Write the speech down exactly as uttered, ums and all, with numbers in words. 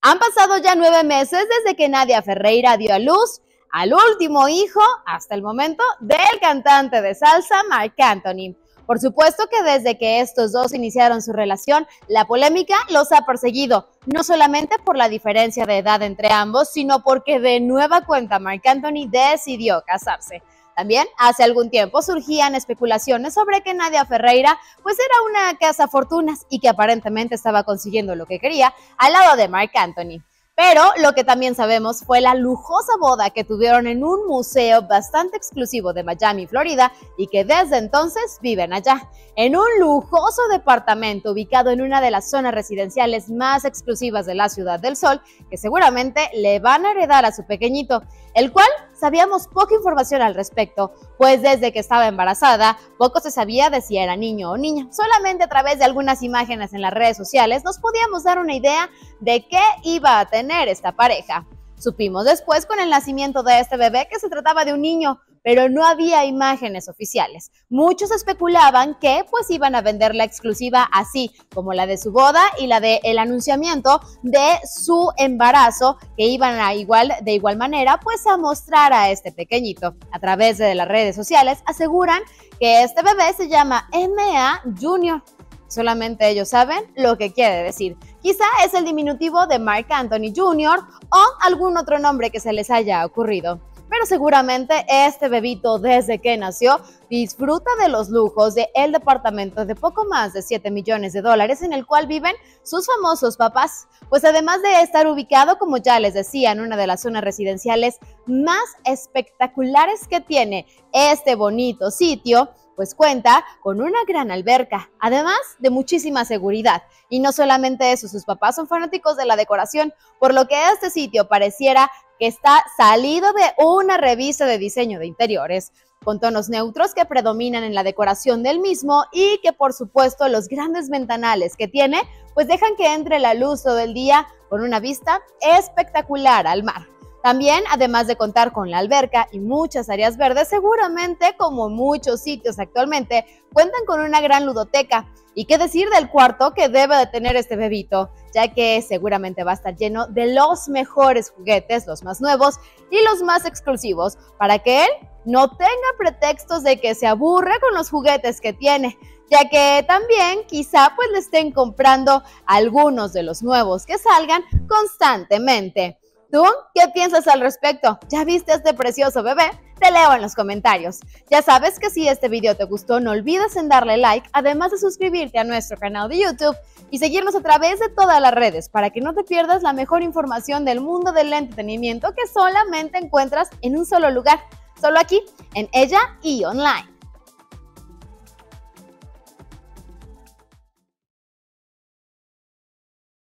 Han pasado ya nueve meses desde que Nadia Ferreira dio a luz al último hijo, hasta el momento, del cantante de salsa Marc Anthony. Por supuesto que desde que estos dos iniciaron su relación, la polémica los ha perseguido, no solamente por la diferencia de edad entre ambos, sino porque de nueva cuenta Marc Anthony decidió casarse. También hace algún tiempo surgían especulaciones sobre que Nadia Ferreira pues era una cazafortunas y que aparentemente estaba consiguiendo lo que quería al lado de Marc Anthony. Pero lo que también sabemos fue la lujosa boda que tuvieron en un museo bastante exclusivo de Miami, Florida, y que desde entonces viven allá, en un lujoso departamento ubicado en una de las zonas residenciales más exclusivas de la Ciudad del Sol, que seguramente le van a heredar a su pequeñito, el cual sabíamos poca información al respecto, pues desde que estaba embarazada, poco se sabía de si era niño o niña. Solamente a través de algunas imágenes en las redes sociales nos podíamos dar una idea de qué iba a tener esta pareja. Supimos después con el nacimiento de este bebé que se trataba de un niño, pero no había imágenes oficiales. Muchos especulaban que pues iban a vender la exclusiva así como la de su boda y la de el anunciamiento de su embarazo, que iban a igual de igual manera pues a mostrar a este pequeñito. A través de las redes sociales aseguran que este bebé se llama M A Junior. Solamente ellos saben lo que quiere decir. Quizá es el diminutivo de Marc Anthony junior o algún otro nombre que se les haya ocurrido. Pero seguramente este bebito desde que nació disfruta de los lujos de el departamento de poco más de siete millones de dólares en el cual viven sus famosos papás. Pues además de estar ubicado, como ya les decía, en una de las zonas residenciales más espectaculares que tiene este bonito sitio, pues cuenta con una gran alberca, además de muchísima seguridad. Y no solamente eso, sus papás son fanáticos de la decoración, por lo que este sitio pareciera que está salido de una revista de diseño de interiores, con tonos neutros que predominan en la decoración del mismo y que por supuesto los grandes ventanales que tiene pues dejan que entre la luz todo el día con una vista espectacular al mar. También, además de contar con la alberca y muchas áreas verdes, seguramente, como muchos sitios actualmente, cuentan con una gran ludoteca. ¿Y qué decir del cuarto que debe de tener este bebito? Ya que seguramente va a estar lleno de los mejores juguetes, los más nuevos y los más exclusivos, para que él no tenga pretextos de que se aburre con los juguetes que tiene, ya que también quizá pues le estén comprando algunos de los nuevos que salgan constantemente. ¿Tú qué piensas al respecto? ¿Ya viste a este precioso bebé? Te leo en los comentarios. Ya sabes que si este video te gustó, no olvides en darle like, además de suscribirte a nuestro canal de YouTube y seguirnos a través de todas las redes para que no te pierdas la mejor información del mundo del entretenimiento que solamente encuentras en un solo lugar, solo aquí en Ella y Online.